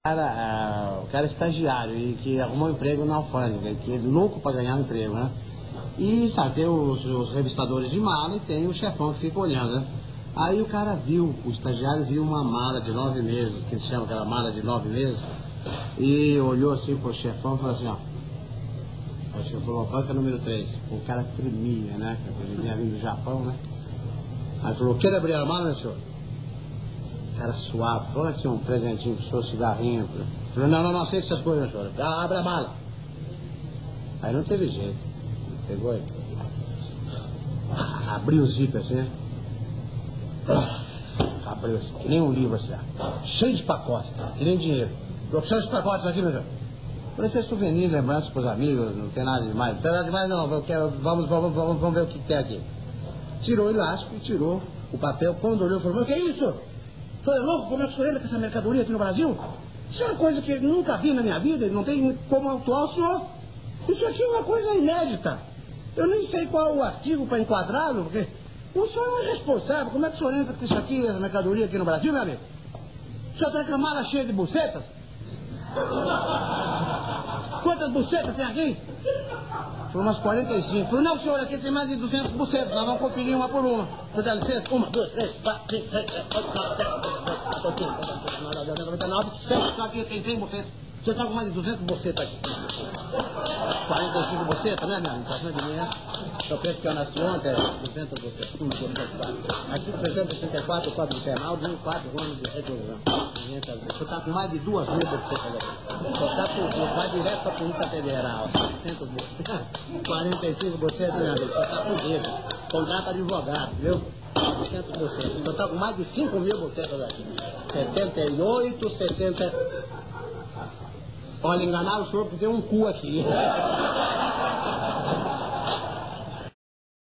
O cara é estagiário e que arrumou um emprego na alfândega, que é louco para ganhar um emprego, né? E sabe, tem os revistadores de mala e tem o chefão que fica olhando, né? Aí o cara viu, o estagiário viu uma mala de 9 meses, que eles chamam aquela mala de 9 meses, e olhou assim pro chefão e falou assim, ó. O chefão falou, qual que é o número 3? O cara tremia, né? Ele vinha vindo do Japão, né? Aí falou, quer abrir a mala, né, senhor? O cara suave, falou aqui um presentinho pro senhor, cigarrinho. Falou, não aceito essas coisas, senhor. Abre a mala. Aí não teve jeito. Pegou ele. Abriu o zíper assim, né? Abriu assim, que nem um livro assim, cheio de pacotes, que nem dinheiro. Profissão de pacotes aqui, meu senhor. Falei, isso é souvenir, lembrança pros amigos, não tem nada demais. Não tem nada demais não, vamos ver o que tem aqui. Tirou o elástico e tirou o papel. Quando olhou, falou, mas o que é isso? O senhor é louco? Como é que o senhor entra com essa mercadoria aqui no Brasil? Isso é uma coisa que eu nunca vi na minha vida, não tem como autuar o senhor. Isso aqui é uma coisa inédita. Eu nem sei qual é o artigo para enquadrá-lo, porque o senhor não é responsável. Como é que o senhor entra com isso aqui, essa mercadoria aqui no Brasil, meu amigo? O senhor tem com a mala cheia de bucetas? Quantas bucetas tem aqui? Falou, umas 45. Falou, não, senhor, aqui tem mais de 200 bucetas. Nós vamos conferir uma por uma. O senhor dá licença? 1, 2, 3, 4, 5, 6, 7, 8, 9, 10, 99, 100. Só aqui tem 100 bucetas. O senhor está com mais de 200 bucetas aqui. 45 bucetas, né, meu amigo? Tá de mim, né? Eu penso que eu nasci ontem, 200 bucetas. 1, 2, 3, 4. Aqui 364, Código Penal, 4 anos de reclusão. O senhor está com mais de 2.000 bucetas aqui. O senhor está por vai direto para a Polícia Federal. 700 bucetas. 45 bucetas, meu amigo. O senhor está fudido. Contrata advogado, viu? 900 bucetas. O senhor está com mais de 5.000 bucetas aqui. 78, 70... Olha, enganaram o senhor porque tem um cu aqui.